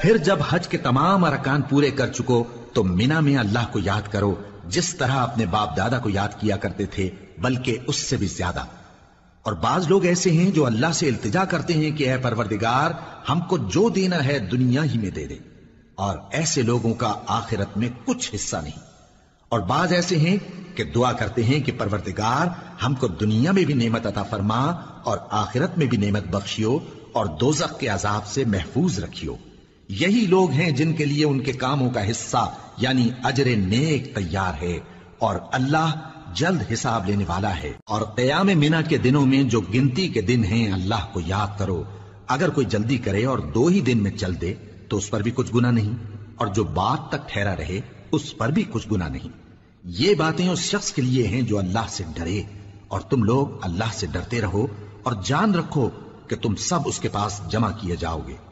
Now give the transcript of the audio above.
फिर जब हज के तमाम अरकान पूरे कर चुको तो मिना में अल्लाह को याद करो जिस तरह अपने बाप दादा को याद किया करते थे, बल्कि उससे भी ज्यादा। और बाज लोग ऐसे हैं जो अल्लाह से इल्तिजा करते हैं कि ऐ परवरदिगार, हमको जो देना है दुनिया ही में दे दे, और ऐसे लोगों का आखिरत में कुछ हिस्सा नहीं। और बाज ऐसे हैं कि दुआ करते हैं कि परवरदिगार, हमको दुनिया में भी नेमत अता फरमा और आखिरत में भी नेमत बख्शियो और दोज़ख के अजाब से महफूज रखियो। यही लोग हैं जिनके लिए उनके कामों का हिस्सा यानी अजरे नेक तैयार है, और अल्लाह जल्द हिसाब लेने वाला है। और क़याम मिना के दिनों में जो गिनती के दिन हैं, अल्लाह को याद करो। अगर कोई जल्दी करे और 2 ही दिन में चल दे तो उस पर भी कुछ गुनाह नहीं, और जो बात तक ठहरा रहे उस पर भी कुछ गुनाह नहीं। ये बातें उस शख्स के लिए हैं जो अल्लाह से डरे, और तुम लोग अल्लाह से डरते रहो और जान रखो कि तुम सब उसके पास जमा किए जाओगे।